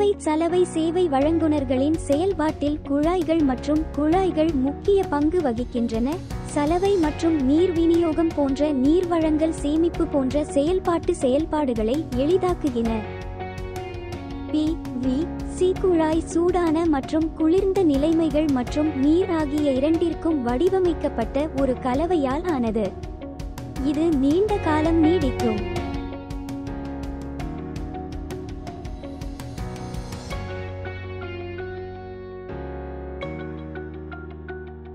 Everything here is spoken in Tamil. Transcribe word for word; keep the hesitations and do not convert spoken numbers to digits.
குழாய் சலவை சேவை வழங்குனர்களின் செயல்பாட்டில் குழாய்கள் மற்றும் குழாய்கள் முக்கிய பங்கு வகிக்கின்றன. சலவை மற்றும் நீர் விநியோகம் போன்ற நீர் வழங்கல் சேமிப்பு போன்ற செயல்பாட்டு செயல்பாடுகளை எளிதாக்குகின. பி வி சி குழாய் சூடான மற்றும் குளிர்ந்த நிலைமைகள் மற்றும் நீர் ஆகிய இரண்டிற்கும் வடிவமைக்கப்பட்ட ஒரு கலவையால் ஆனது. இது நீண்ட காலம் நீடிக்கும்.